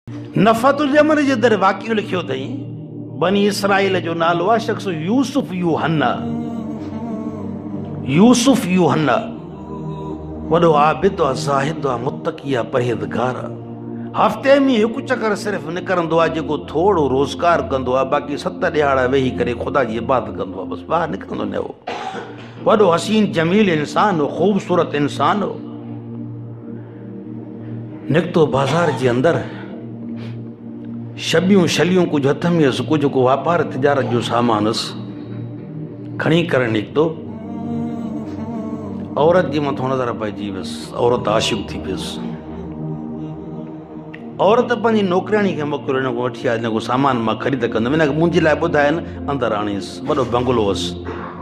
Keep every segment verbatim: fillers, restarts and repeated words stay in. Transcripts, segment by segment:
नफ़तुल यमन जे दर वाक़ियो लिखियो अथई। बनी इसराइल जो नालो आहे शख्स यूसुफ यूहन्ना। यूसुफ यूहन्ना वॾो आबिद आहे, ज़ाहिद आहे, मुत्तकी आहे, परहेज़गार आहे। हफ़्ते में हिकु चकर सिर्फ़ु निकिरंदो आहे जेको थोरो रोज़गार कंदो आहे, बाक़ी सत ॾियारा वेही करे ख़ुदा जी इबादत कंदो आहे। बसि ॿाहिरि निकिरंदो न हो। वॾो हसीन जमील इंसान हो, ख़ूबसूरत इंसान हो। निकितो बाज़ार जे अंदरि, शबियूं शलियूं कुछ हथ में हुअसि, कुछ को वापार तिजारत जो सामान हुअसि, खणी करे निकितो। औरत जी मथां नज़र पइजी वियसि, औरत आशिक़ थी पियसि। औरत पंहिंजी नौकिराणी खे मोकिलियो, हिन खां वठी आ, हिन खां सामान मां ख़रीद कंदुमि, हिन खे मुंहिंजे लाइ ॿुधाए न। अंदरि आणीसि, वॾो बंगलो हुअसि।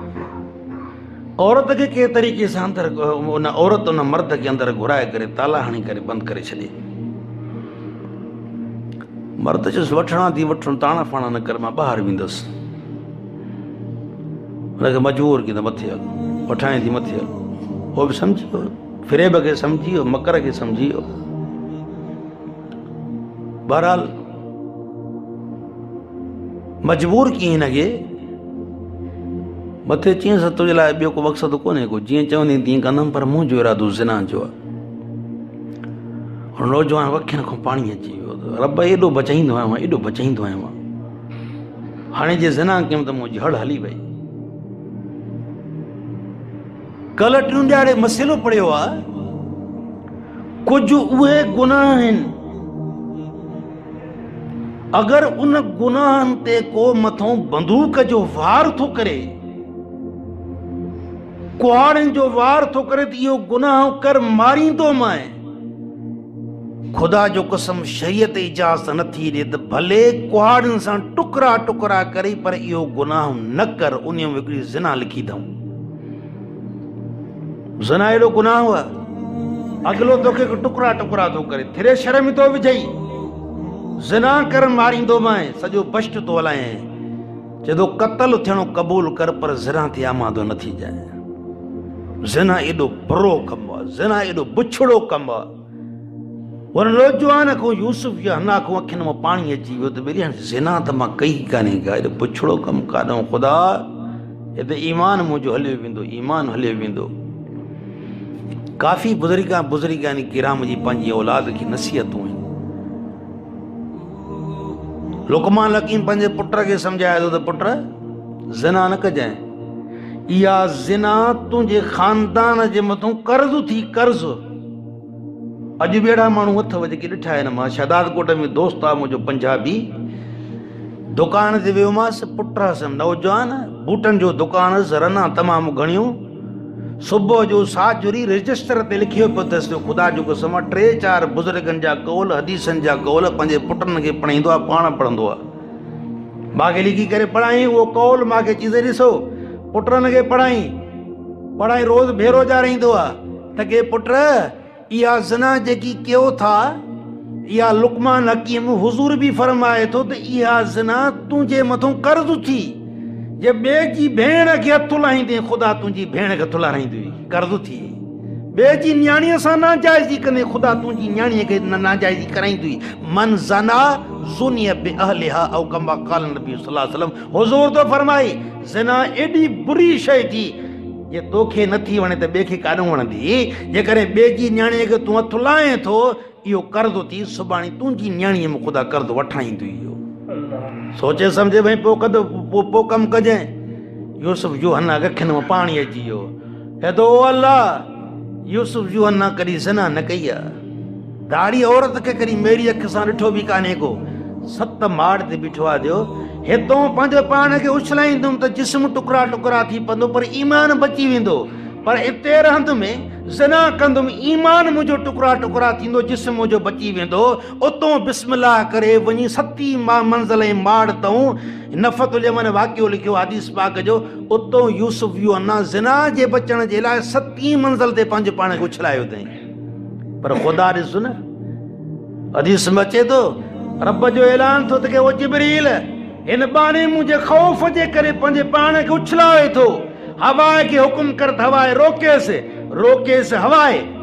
औरत खे कंहिं तरीक़े सां अंदरि, उन औरत उन मर्द खे अंदरि घुराए करे ताला हणी करे बंदि करे छॾे। मर्द चयुसि वठणा थी वठणु, ताणा फाणा न कर, मां ॿाहिरि वेंदुसि। हुनखे मजबूर की त मथे हल, वठाए थी मथे हल। उहो बि सम्झी वियो, फ़िरेब खे सम्झी वियो, मकर खे सम्झी वियो। बहरहाल मजबूर की हिनखे मथे चयईंसि तुंहिंजे लाइ ॿियो को मक़सदु कोन्हे को, जीअं चवंदी तीअं कंदुमि, पर मुंहिंजो इरादो ज़िना जो आहे। हुन नौजवान अखियुनि खां पाणी अची वियो। रब एॾो बचाईंदो आहियां मां, एॾो बचाईंदो आहियां मां, हाणे जे ज़िना कयुमि त मुंहिंजी हड़ हली वई। कल्ह टियों ॾियारे मसइलो पढ़ियो आहे, कुझु उहे गुनाह आहिनि, अगरि उन गुनाहनि ते को मथां बंदूक जो वार थो करे, कुहाड़नि जो वार थो करे, त इहो गुनाह कर मारींदो मां। ख़ुदा जो कसम शरीयत इजाज़त नथी ॾे त भले कुहाड़नि सां टुकड़ा टुकड़ा करे, पर इहो गुनाह न कर। उन में हिकिड़ी ज़िना लिखी अथऊं। ज़िना एॾो गुनाह हुआ, अॻिलो तोखे टुकड़ा टुकड़ा थो करे, थ्रेशर में थो विझई, ज़िना कर मारींदो मां, सॼो बश्त थो हलाए। चए थो क़त्ल थियणो क़बूल कर, पर ज़िना ते आमादो न थी जाए। ज़िना एॾो बुरो कमु आहे, ज़िना एॾो बुछड़ो कमु आहे। हुन नौजवान को यूसुफ या हन्ना को अखियुनि मां पाणी अची वियो त बेली हाणे ज़िना त मां कई कान्हे का, एॾो बुछड़ो कमु काॾऊं ख़ुदा, हिते ईमान मुंहिंजो हलियो वेंदो, ईमान हलियो वेंदो। काफ़ी बुज़ुर्गा बुज़ुर्गानी किराम जी पंहिंजी औलाद खे नसीहतूं आहिनि। लुक़मान हकीम पंहिंजे पुट खे सम्झाए थो त पुट ज़िना न कजांइ, इहा ज़िना तुंहिंजे ख़ानदान जे मथां कर्ज़ थी, कर्ज़। अॼु बि अहिड़ा माण्हू अथव जेके ॾिठा आहिनि। मां शहदादकोट में दोस्त आहे मुंहिंजो पंजाबी, दुकान ते वियोमांसि, पुट हुअसि नौजवान, बूटनि जो दुकान हुअसि, रना तमामु घणियूं। सुबुह जो साजुरी रजिस्टर ते लिखियो पियो अथसि, ख़ुदा जो कसम टे चारि बुज़ुर्गनि जा कौल, हदीसनि जा कौल पंहिंजे पुटनि खे पढ़ाईंदो आहे, पाण पढ़ंदो आहे। मूंखे लिखी करे पढ़ाई उहो कौल, मूंखे चीज़ ॾिसो पुटनि खे पढ़ाई पढ़ाई रोज़ बेरोज़गार ईंदो आहे त के पुट इहा ज़िना जेकी कयो था, इहा लुक़मान हकीम हुज़ूर बि फरमाए थो त इहा ज़िना तुंहिंजे मथां कर्ज़ थी। जे ॿिए जी भेण खे हथु लाहींदे ख़ुदा तुंहिंजी भेण खे हथु लाराईंदी, कर्ज़ थी। ॿिए जी न्याणीअ सां नाजाइज़ी कंदे ख़ुदा तुंहिंजी न्याणीअ खे नाजाइज़ी कराईंदी। मन ज़ना ज़ुनिय बिअहलिहा औ कमा क़ाल नबी सल्लल्लाहु अलैहि वसल्लम, हुज़ूर तो फरमाई ज़िना एॾी बुरी शइ थी, जे तोखे नथी वणे त ॿिए खे काॾों वणंदी। जेकॾहिं ॿिए जी न्याणीअ खे तूं हथु लाहे थो, इहो कर्ज़ थी, सुभाणे तुंहिंजी न्याणीअ में ख़ुदा कर्ज़ वठाईंदो। इहो सोचे सम्झे भई पोइ कदो पोइ कमु कजांइ। यूसुफ यूहन्ना अखियुनि मां पाणी अची वियो। हे तो अल्लाह, यूसुफ यूहन्ना कॾहिं ज़िना न कई आहे। दाढ़ी औरत खे कॾहिं मेरी अखि सां ॾिठो बि कान्हे को। सत माड़ ते बीठो आहे, जो हितां पंहिंजे पाण खे उछलाईंदुमि त जिस्म टुकड़ा टुकड़ा थी पवंदो, पर ईमान बची वेंदो। पर इते रहंदुमि, ज़िना कंदुमि, ईमान मुंहिंजो टुकड़ा टुकड़ा थींदो, जिस्म मुंहिंजो बची वेंदो। उतो बिस्मिल्लाह करे वञी सती मंज़िल ऐं माड़ तां नफ़तुल यमन वाक़ियो लिखियो हदीस पाक जो, उतो यूसुफ यूहन्ना ज़िना जे बचण जे लाइ सती मंज़िल ते पंहिंजे पाण खे उछलायो अथई। पर ख़ुदा ॾिसो न, हदीस में अचे थो, रब जो ऐलान थो त के ओ जिब्रील हिन बाणे मुंहिंजे ख़ौफ़ जे करे पंहिंजे पाण खे उछलाए थो। हवा के हुकुम कर, हवाए रोकेसि रोकेसि हवाए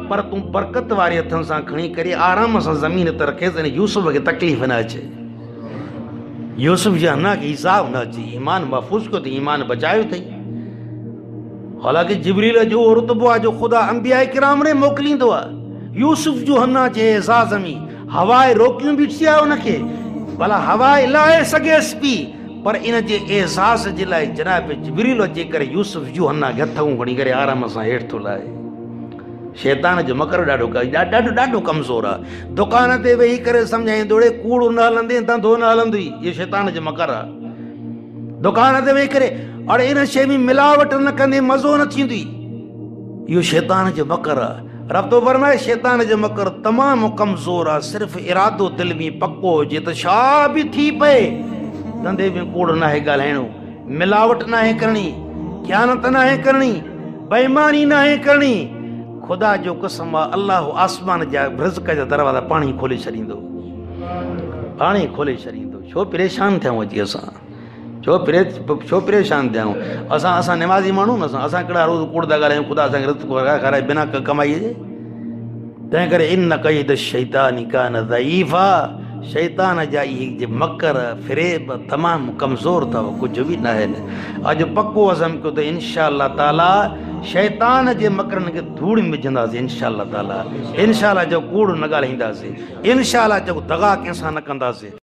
पर तूं बरकत वारे हथनि सां खणी करे आराम सां ज़मीन ते रखेसि ऐं यूसुफ खे तकलीफ़ न अचे। यूसुफ जे अना खे हिसाब न अचे, ईमान महफ़ूज़ कयो अथई, ईमान बचायो अथई। हालांकि जिबरील जो रुतबो आहे जो ख़ुदा अंबिया किराम रे मोकिलींदो आहे। यूसुफ जो हना जे एज़ाज़ में हवाए रोकियूं बि थी आहे उनखे, भला हवाए लाहे सघेसि पई, पर इन जे एज़ाज़ जे लाइ जनाब जिबरील अची करे यूसुफ जो हना खे हथूं खणी करे आराम सां हेठि थो लाहे। शैतान जो मकर ॾाढो ॾाढो ॾाढो कमज़ोर आहे। दुकान ते वेही करे सम्झाईंदो रे कूड़ न हलंदे धंधो न हलंदई, इहो शैतान जो मकर आहे। दुकान ते वेही करे अड़े इन शइ में मिलावट न कंदे मज़ो न थींदी, इहो शैतान जो मकर आहे। रब तो फरमाए शैतान जो मकर तमामु कमज़ोर आहे। सिर्फ़ु इरादो दिलि में पको हुजे त छा बि थी पए, धंधे में कूड़ न आहे ॻाल्हाइणो, मिलावट न आहे करणी, ख़यानत न आहे करणी, बेईमानी न आहे करणी। ख़ुदा जो कसम आहे, अल्लाह आसमान जा रिज़्क़ जा दरवाज़ा पाणी खोले छॾींदो, पाणी खोले छॾींदो। छो परेशान थियूं अची असां, छो परे छो परेशान थियूं असां? असां निमाज़ी माण्हू न असां असां कहिड़ा रोज़ कूड़ था ॻाल्हायूं? ख़ुदा असांखे रिज़्क़ खाराए बिना कमाईअ जे। तंहिं करे इन कैद शैतानी कान ज़ईफ़ा, शैतान जा इहे जे मकर फ़रेब तमामु कमज़ोर अथव, कुझु बि न आहिनि। अॼु पको अज़म कयो त इंशा अल्लाह ताला शैतान जे मकरनि खे धूड़ में विझंदासीं। इंशा अल्लाह ताला, इंशा अल्लाह जो कूड़ न ॻाल्हाईंदासीं, इंशा अल्लाह जो दगा कंहिंसां न कंदासीं।